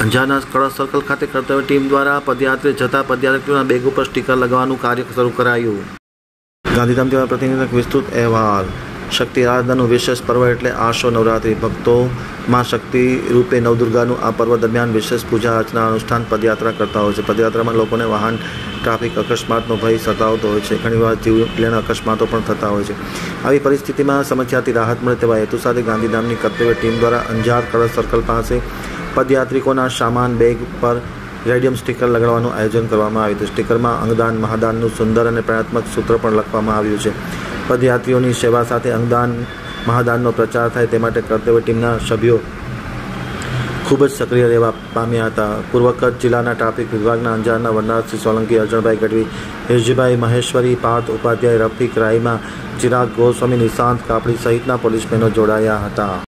અંજારના કળશ સર્કલ ખાતે કર્તવ્ય ટીમ દ્વારા પદયાત્રે જતા પદયાત્રીઓના બેગ ઉપર સ્ટીકર લગાવવાનું કાર્ય શરૂ કરાયું. ગાંધીધામ જેવા પ્રતિનિધિનો વિસ્તૃત અહેવાલ. શક્તિ આરાધનાનું વિશેષ પર્વ એટલે આસો નવરાત્રિ. ભક્તો માં શક્તિ રૂપે નવદુર્ગાનું આ પર્વ દરમિયાન વિશેષ પૂજા અર્ચના અનુષ્ઠાન પદયાત્રા કરતા હોય છે. પદયાત્રામાં લોકોને વાહન ટ્રાફિક અકસ્માતનો ભય સતાવતો હોય છે. ઘણીવાર જીવલેણ અકસ્માતો પણ થતા હોય છે. આવી પરિસ્થિતિમાં સમસ્યાથી રાહત મળે તેવા હેતુ સાથે ગાંધીધામની કર્તવ્ય ટીમ દ્વારા અંજાર કળશ સર્કલ પાસે પદયાત્રિકોના સામાન બેગ પર રેડિયમ સ્ટીકર લગાડવાનું આયોજન કરવામાં આવ્યું હતું. સ્ટીકરમાં અંગદાન મહાદાનનું સુંદર અને પ્રેરણાત્મક સૂત્ર પણ લખવામાં આવ્યું છે. પદયાત્રીઓની સેવા સાથે અંગદાન મહાદાનનો પ્રચાર થાય તે માટે કર્તવ્ય ટીમના સભ્યો ખૂબ જ સક્રિય રહેવા પામ્યા હતા. પૂર્વ કચ્છ જિલ્લાના ટ્રાફિક વિભાગના અંજારના વનરાજસિંહ સોલંકી, અર્જણભાઈ ગઢવી, હિરજીભાઈ મહેશ્વરી, પાર્થ ઉપાધ્યાય, રફીક રાઈમા, ચિરાગ ગોસ્વામી, નિશાંત કાપડી સહિતના પોલીસમેનો જોડાયા હતા.